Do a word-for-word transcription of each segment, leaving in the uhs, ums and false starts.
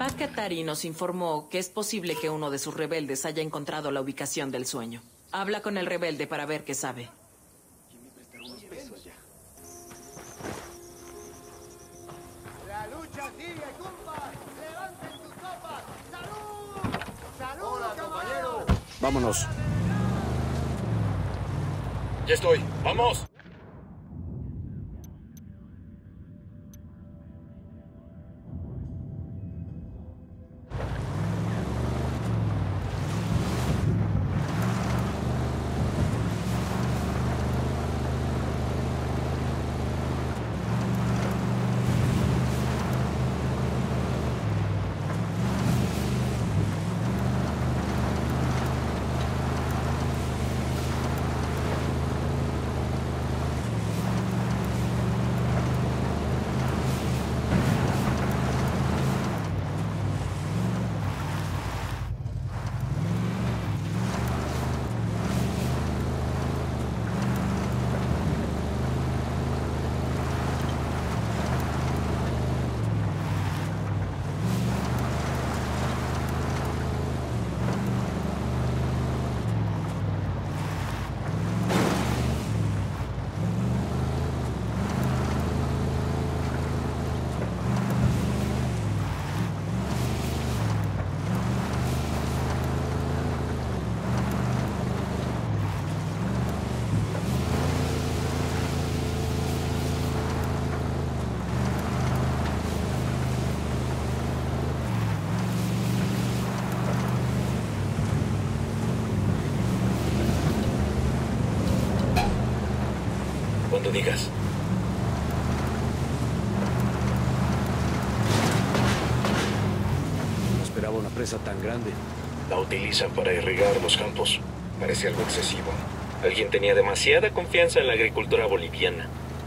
Bakatari nos informó que es posible que uno de sus rebeldes haya encontrado la ubicación del sueño. Habla con el rebelde para ver qué sabe. La lucha sigue, compas. Levanten sus copas. ¡Salud! ¡Salud, hola, compañero! Vámonos. Ya estoy. ¡Vamos! Cuando digas. No esperaba una presa tan grande. La utilizan para irrigar los campos. Parece algo excesivo. Alguien tenía demasiada confianza en la agricultura boliviana.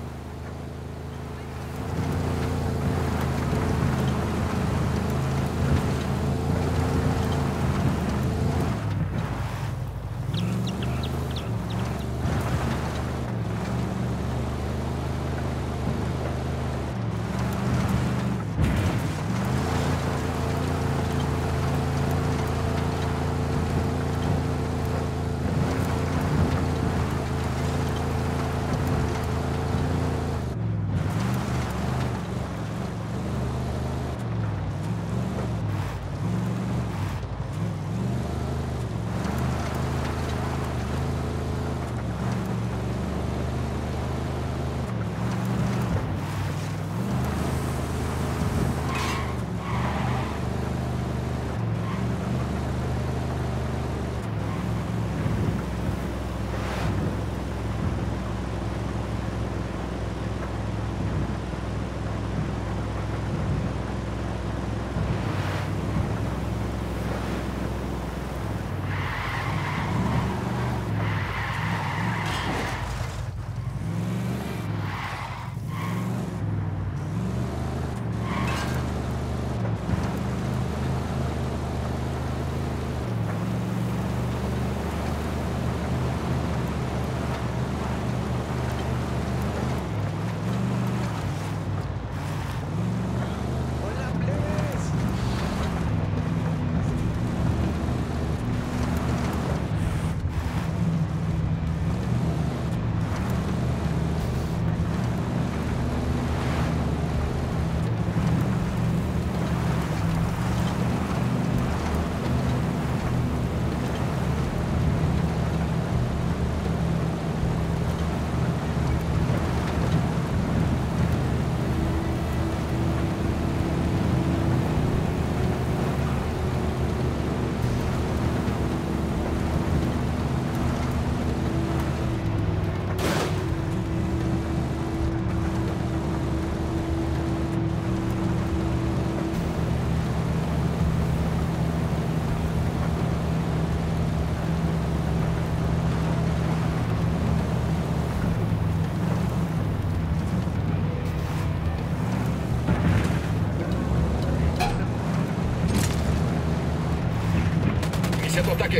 Iniciando ataque.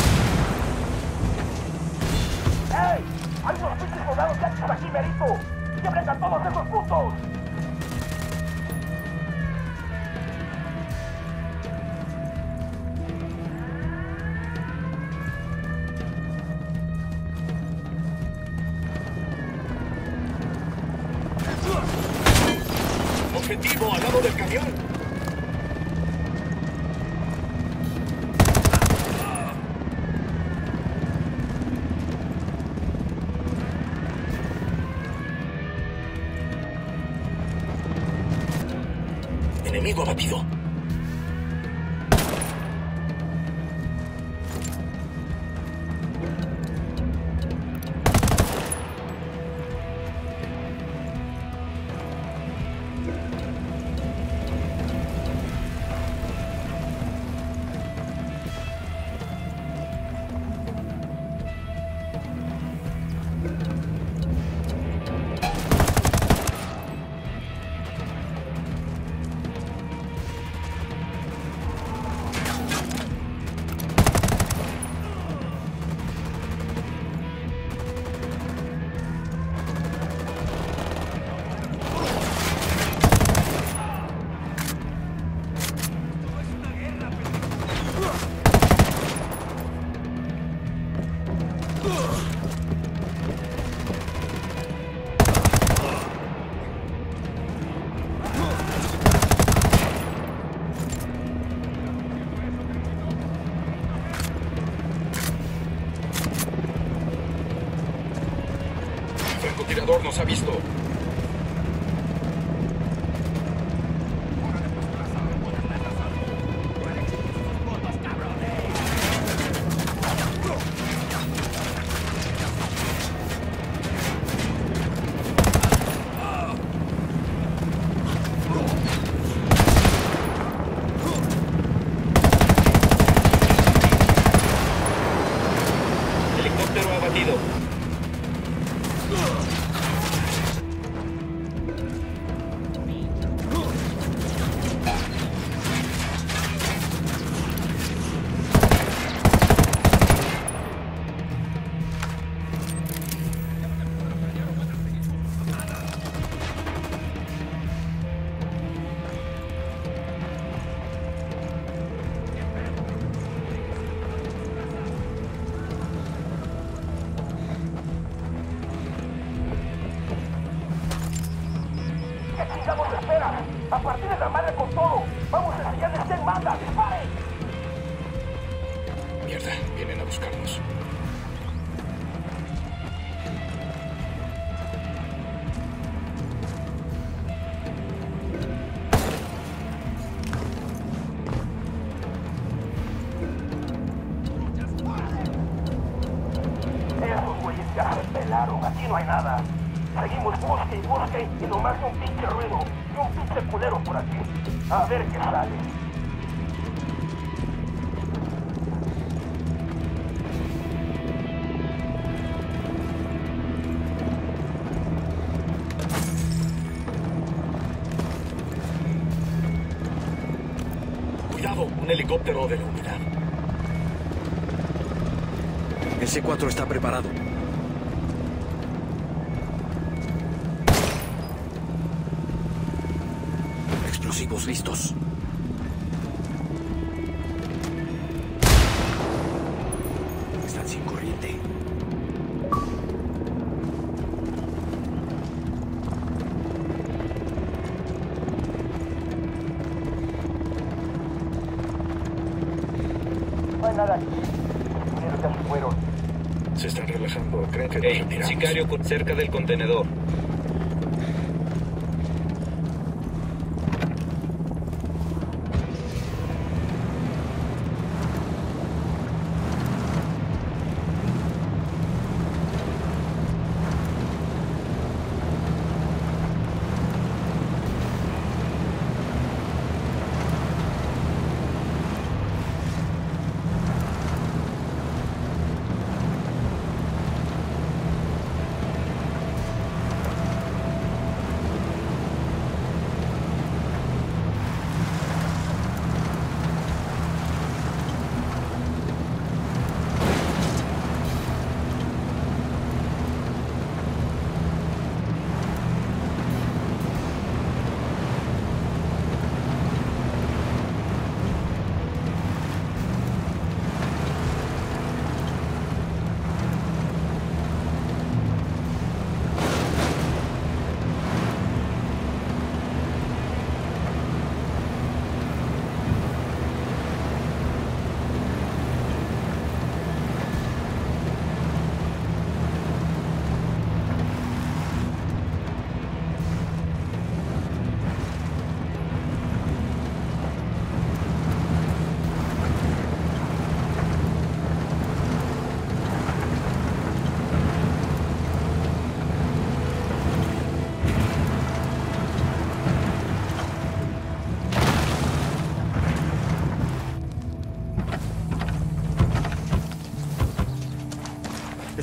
¡Ey! ¡Hay unos pinches soldados ya por aquí, merito! ¡Que vengan todos esos putos! Objetivo al lado del camión. Enemigo abatido. Francotirador nos ha visto. Helicóptero abatido. ¿Qué chingados esperan? ¡A partir de la madre con todo! ¡Vamos a enseñarles quién manda! ¡Disparen! Mierda, vienen a buscarnos. Esos güeyes ya se pelaron, aquí no hay nada. Seguimos busque y busque y nomás un pinche ruido y un pinche culero por aquí. A ver qué sale. Cuidado, un helicóptero de la unidad. El C cuatro está preparado. Explosivos listos. Están sin corriente. No hay nada aquí. Los ya se fueron. Se están relajando. Creen que nos Hey, retiramos. sicario con- cerca del contenedor.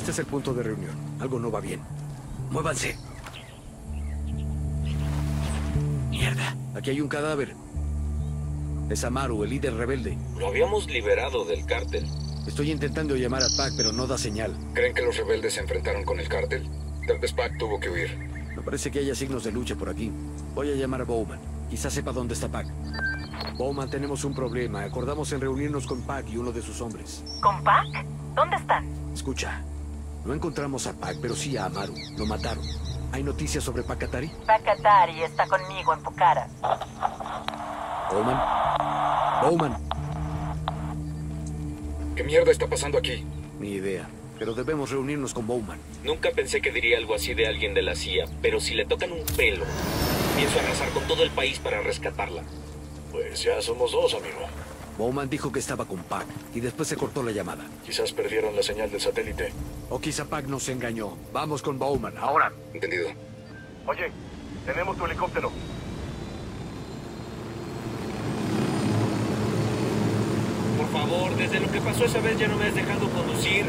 Este es el punto de reunión. Algo no va bien. ¡Muévanse! ¡Mierda! Aquí hay un cadáver. Es Amaru, el líder rebelde. Lo habíamos liberado del cártel. Estoy intentando llamar a Pac, pero no da señal. ¿Creen que los rebeldes se enfrentaron con el cártel? Tal vez Pac tuvo que huir. No parece que haya signos de lucha por aquí. Voy a llamar a Bowman. Quizás sepa dónde está Pac. Bowman, tenemos un problema. Acordamos en reunirnos con Pac y uno de sus hombres. ¿Con Pac? ¿Dónde están? Escucha. No encontramos a Pac, pero sí a Amaru. Lo mataron. ¿Hay noticias sobre Pac Katari? Pac Katari está conmigo en Pucara. Bowman. Bowman. ¿Qué mierda está pasando aquí? Ni idea. Pero debemos reunirnos con Bowman. Nunca pensé que diría algo así de alguien de la C I A, pero si le tocan un pelo, pienso arrasar con todo el país para rescatarla. Pues ya somos dos, amigo. Bowman dijo que estaba con Pac y después se cortó la llamada. Quizás perdieron la señal del satélite. O quizá Pac nos engañó. Vamos con Bowman, ahora. Entendido. Oye, tenemos tu helicóptero. Por favor, desde lo que pasó esa vez ya no me has dejado conducir.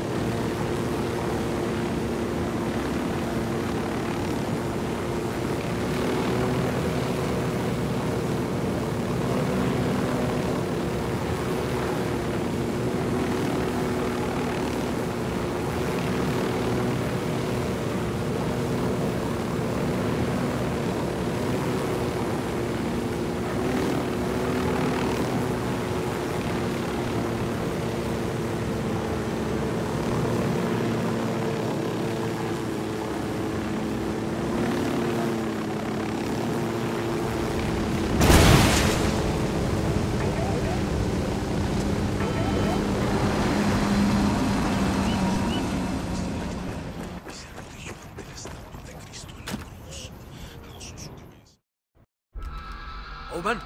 Bowman.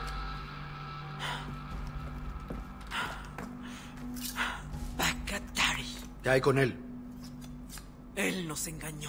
Pac Katari. ¿Qué hay con él? Él nos engañó.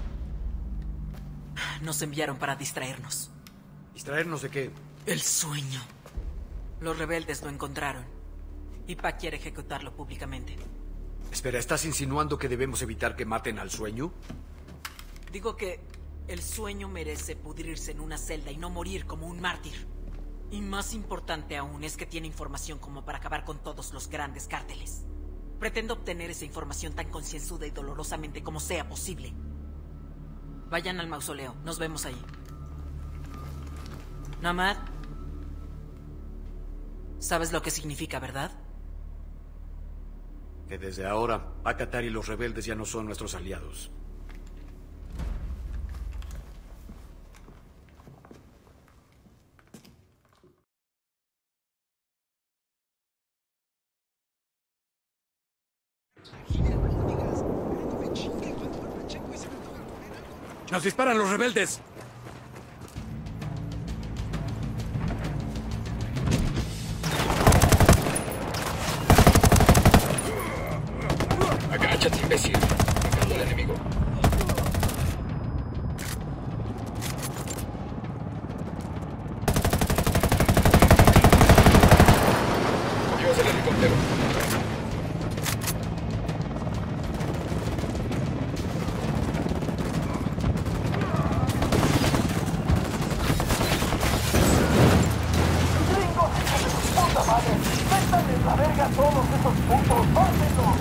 Nos enviaron para distraernos. ¿Distraernos de qué? El sueño. Los rebeldes lo encontraron. Y Pac quiere ejecutarlo públicamente. Espera, ¿estás insinuando que debemos evitar que maten al sueño? Digo que el sueño merece pudrirse en una celda y no morir como un mártir. Y más importante aún es que tiene información como para acabar con todos los grandes cárteles. Pretendo obtener esa información tan concienzuda y dolorosamente como sea posible. Vayan al mausoleo. Nos vemos ahí. Namad. ¿Sabes lo que significa, verdad? Que desde ahora, Pac Katari y los rebeldes ya no son nuestros aliados. ¡Nos disparan los rebeldes! Agáchate, imbécil. Enfrenta al enemigo. Cogimos el helicóptero. ¡La verga todos esos putos! ¡Mártenlos!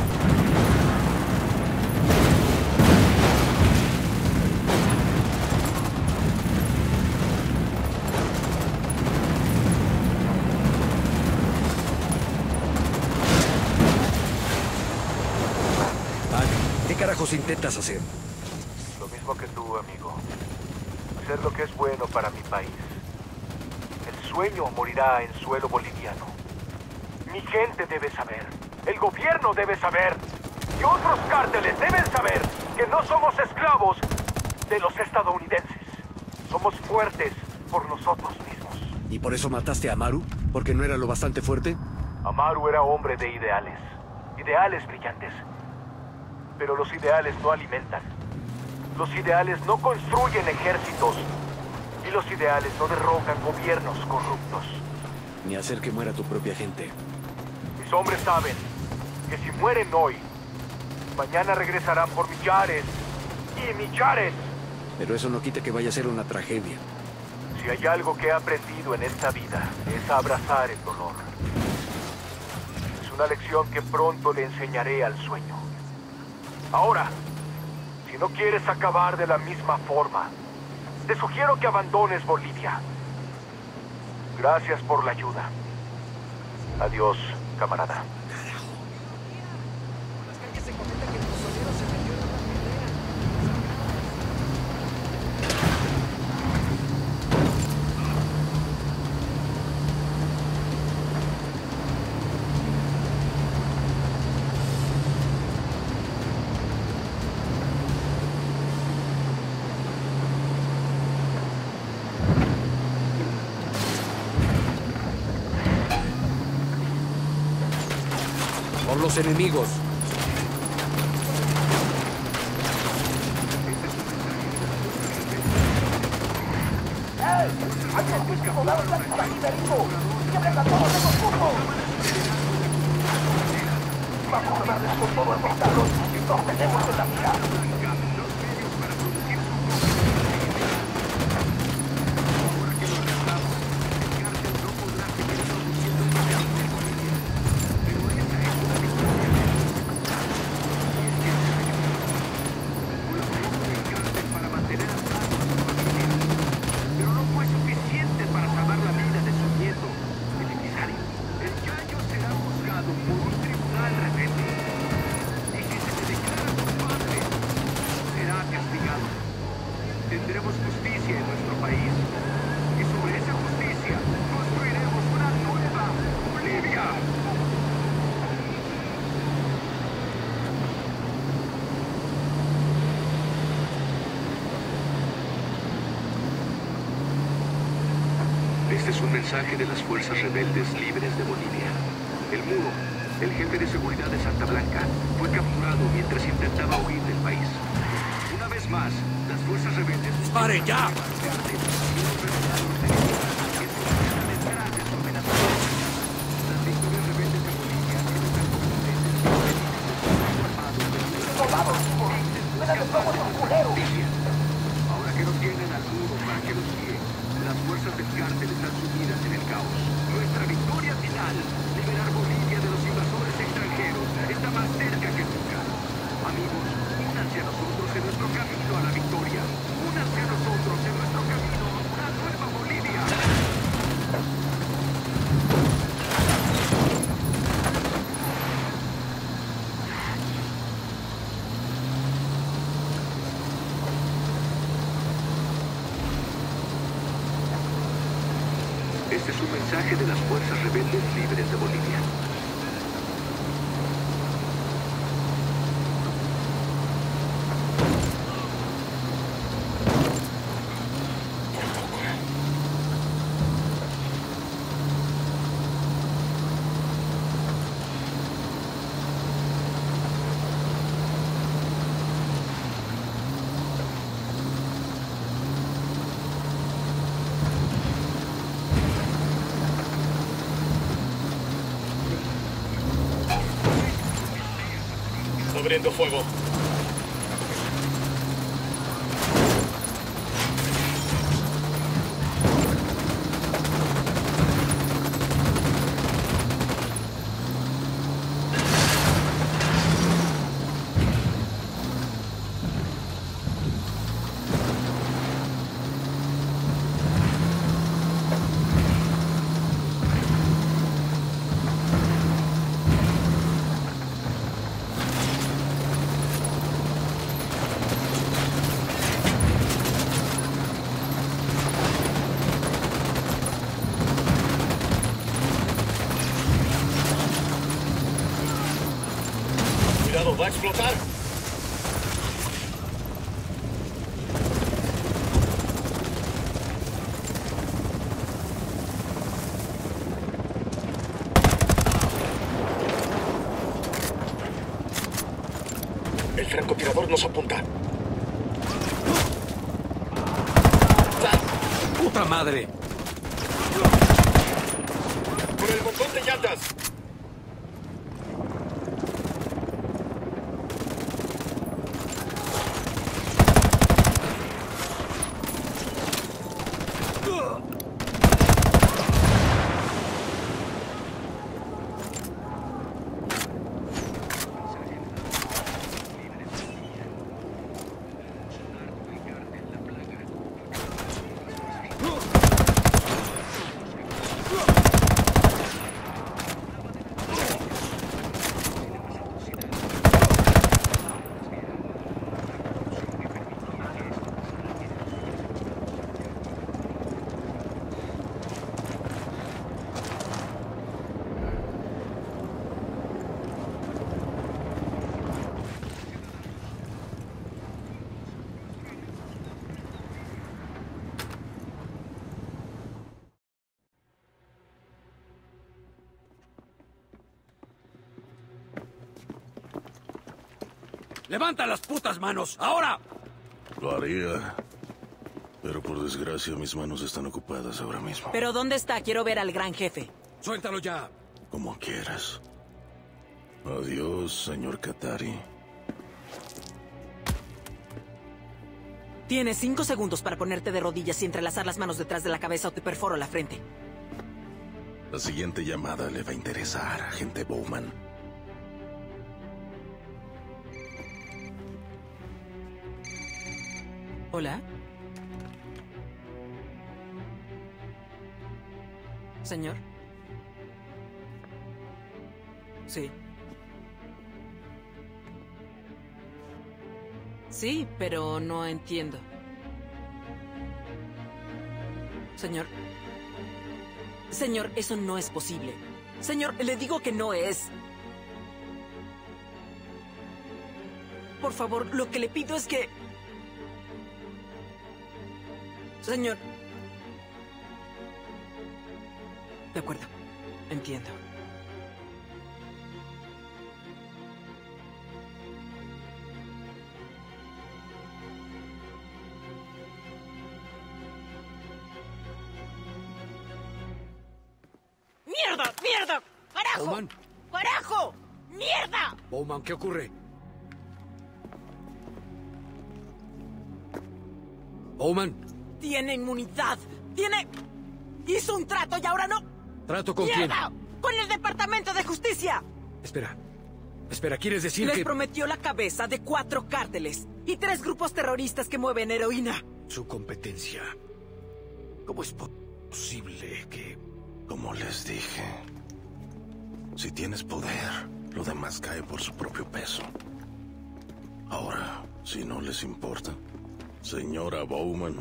Pac, ¿qué carajos intentas hacer? Lo mismo que tú, amigo. Hacer lo que es bueno para mi país. El sueño morirá en suelo boliviano. Mi gente debe saber, el gobierno debe saber, y otros cárteles deben saber que no somos esclavos de los estadounidenses. Somos fuertes por nosotros mismos. ¿Y por eso mataste a Amaru? ¿Porque no era lo bastante fuerte? Amaru era hombre de ideales, ideales brillantes. Pero los ideales no alimentan. Los ideales no construyen ejércitos. Y los ideales no derrocan gobiernos corruptos. Ni hacer que muera tu propia gente. Mis hombres saben que si mueren hoy, Mañana regresarán por millares y millares. Pero eso no quita que vaya a ser una tragedia. Si hay algo que he aprendido en esta vida, es a abrazar el dolor. Es una lección que pronto le enseñaré al sueño. Ahora, si no quieres acabar de la misma forma, te sugiero que abandones Bolivia. Gracias por la ayuda. Adiós, camarada. Por los enemigos. Tendremos justicia en nuestro país. Y sobre esa justicia construiremos una nueva Bolivia. Este es un mensaje de las fuerzas rebeldes libres de Bolivia. El Muro, el jefe de seguridad de Santa Blanca, fue capturado mientras intentaba huir del país. Una vez más, las fuerzas rebeldes... ¡Disparen ya! Ahora que no tienen al Muro para que los guíe, las fuerzas del cártel están sumidas en el caos. Nuestra victoria final, liberar Bolivia de los invasores extranjeros, está más cerca que nunca. Amigos, únanse a nosotros en nuestro camino a la victoria. Únanse a nosotros en nuestro camino a una nueva Bolivia. Este es un mensaje de las fuerzas rebeldes libres de Bolivia. Abriendo fuego. Cuidado, va a explotar. El francotirador nos apunta. ¡Puta madre! ¡Por el montón de llantas! ¡Levanta las putas manos! ¡Ahora! Lo haría. Pero por desgracia mis manos están ocupadas ahora mismo. ¿Pero dónde está? Quiero ver al gran jefe. ¡Suéltalo ya! Como quieras. Adiós, señor Qatari. Tienes cinco segundos para ponerte de rodillas y entrelazar las manos detrás de la cabeza o te perforo la frente. La siguiente llamada le va a interesar, agente Bowman. ¿Hola? ¿Señor? Sí. Sí, pero no entiendo. Señor. Señor, eso no es posible. Señor, le digo que no es. Por favor, lo que le pido es que... Señor. De acuerdo. Entiendo. ¡Mierda! ¡Mierda! ¡Carajo! Bowman. ¡Carajo! ¡Mierda! Bowman, ¿qué ocurre? Bowman. Tiene inmunidad. Tiene... Hizo un trato y ahora no... ¿Trato con ¡Mierda! ¡Con el Departamento de Justicia! quién? Espera. Espera, ¿quieres decir Les que...? prometió la cabeza de cuatro cárteles y tres grupos terroristas que mueven heroína. Su competencia. ¿Cómo es posible que...? Como les dije, si tienes poder, lo demás cae por su propio peso. Ahora, si no les importa, señora Bowman,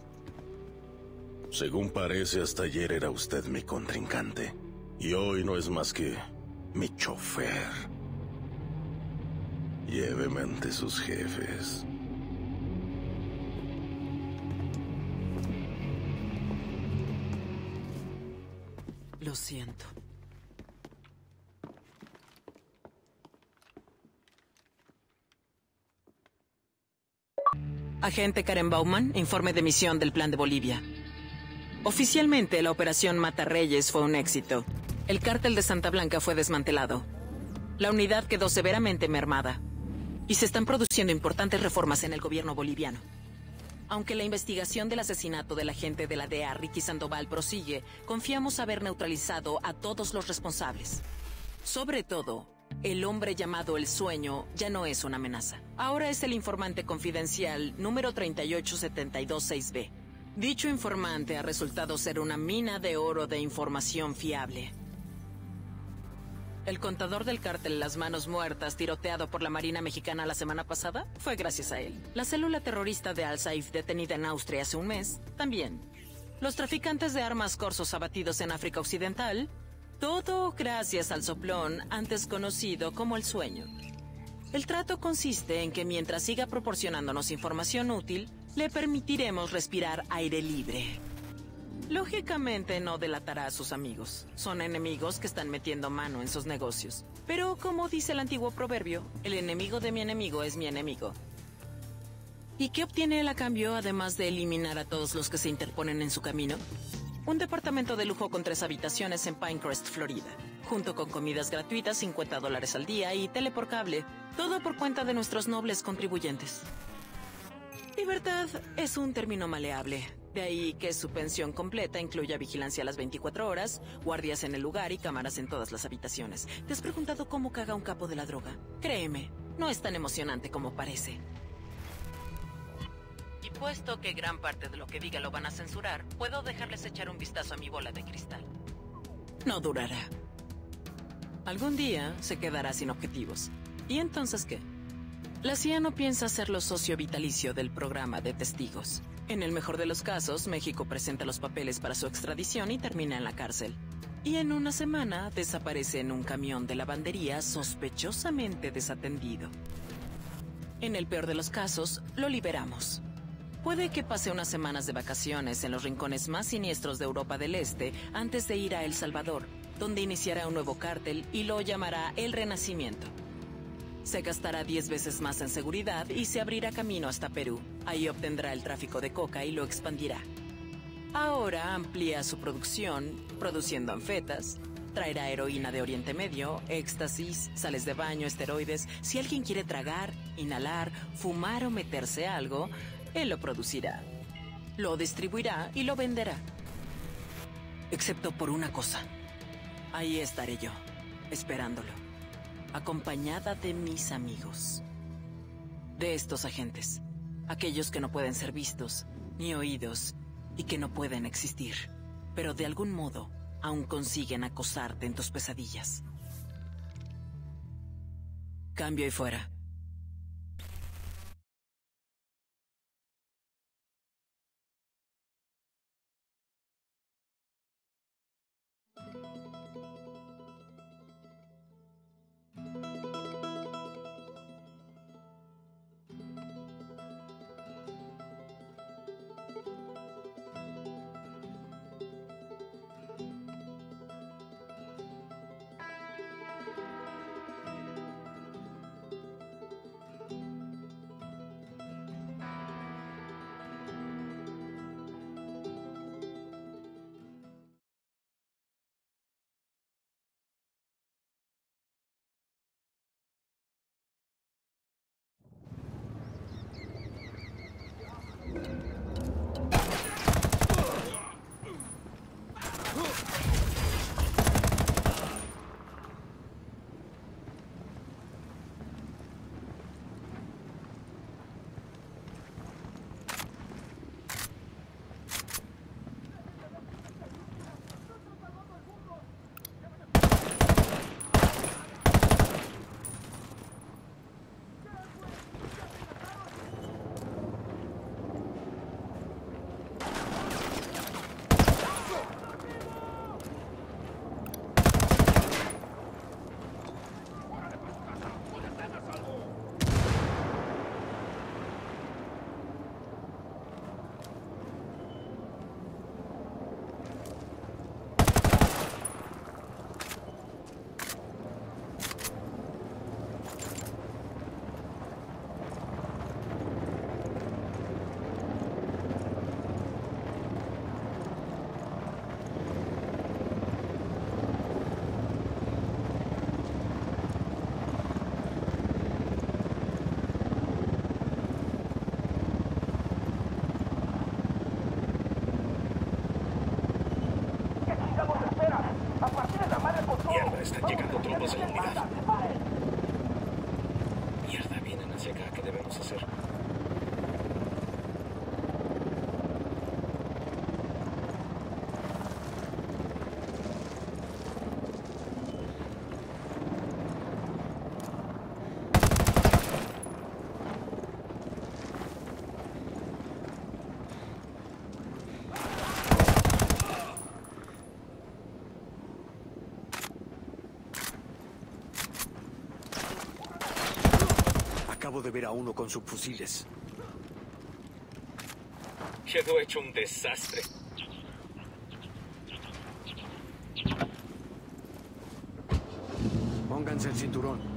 según parece, hasta ayer era usted mi contrincante, y hoy no es más que mi chofer. Lléveme ante sus jefes. Lo siento. Agente Karen Bowman, informe de misión del Plan de Bolivia. Oficialmente, la operación Mata Reyes fue un éxito. El cártel de Santa Blanca fue desmantelado. La unidad quedó severamente mermada. Y se están produciendo importantes reformas en el gobierno boliviano. Aunque la investigación del asesinato del agente de la D E A, Ricky Sandoval, prosigue, confiamos haber neutralizado a todos los responsables. Sobre todo, el hombre llamado El Sueño ya no es una amenaza. Ahora es el informante confidencial número tres ocho siete dos seis B. Dicho informante ha resultado ser una mina de oro de información fiable. El contador del cártel Las Manos Muertas, tiroteado por la Marina Mexicana la semana pasada, fue gracias a él. La célula terrorista de Al-Saif, detenida en Austria hace un mes, también. Los traficantes de armas corsos abatidos en África Occidental, todo gracias al soplón antes conocido como El Sueño. El trato consiste en que mientras siga proporcionándonos información útil, le permitiremos respirar aire libre. Lógicamente no delatará a sus amigos. Son enemigos que están metiendo mano en sus negocios. Pero como dice el antiguo proverbio, el enemigo de mi enemigo es mi enemigo. ¿Y qué obtiene él a cambio, además de eliminar a todos los que se interponen en su camino? Un departamento de lujo con tres habitaciones en Pinecrest, Florida, junto con comidas gratuitas, cincuenta dólares al día y tele por cable. Todo por cuenta de nuestros nobles contribuyentes. Libertad es un término maleable. De ahí que su pensión completa incluya vigilancia a las veinticuatro horas, guardias en el lugar y cámaras en todas las habitaciones. ¿Te has preguntado cómo caga un capo de la droga? Créeme, no es tan emocionante como parece. Y puesto que gran parte de lo que diga lo van a censurar, puedo dejarles echar un vistazo a mi bola de cristal. No durará. Algún día se quedará sin objetivos. ¿Y entonces qué? La C I A no piensa hacerlo socio vitalicio del programa de testigos. En el mejor de los casos, México presenta los papeles para su extradición y termina en la cárcel. Y en una semana desaparece en un camión de lavandería sospechosamente desatendido. En el peor de los casos, lo liberamos. Puede que pase unas semanas de vacaciones en los rincones más siniestros de Europa del Este antes de ir a El Salvador, donde iniciará un nuevo cártel y lo llamará El Renacimiento. Se gastará diez veces más en seguridad y se abrirá camino hasta Perú. Ahí obtendrá el tráfico de coca y lo expandirá. Ahora amplía su producción, produciendo anfetas. Traerá heroína de Oriente Medio, éxtasis, sales de baño, esteroides. Si alguien quiere tragar, inhalar, fumar o meterse algo, él lo producirá. Lo distribuirá y lo venderá. Excepto por una cosa. Ahí estaré yo, esperándolo, acompañada de mis amigos. De estos agentes, aquellos que no pueden ser vistos, ni oídos, y que no pueden existir, pero de algún modo aún consiguen acosarte en tus pesadillas. Cambio y fuera. Están llegando tropas a la unidad. Mierda, vienen hacia acá. ¿Qué debemos hacer? Acabo de ver a uno con subfusiles. Quedó hecho un desastre. Pónganse el cinturón.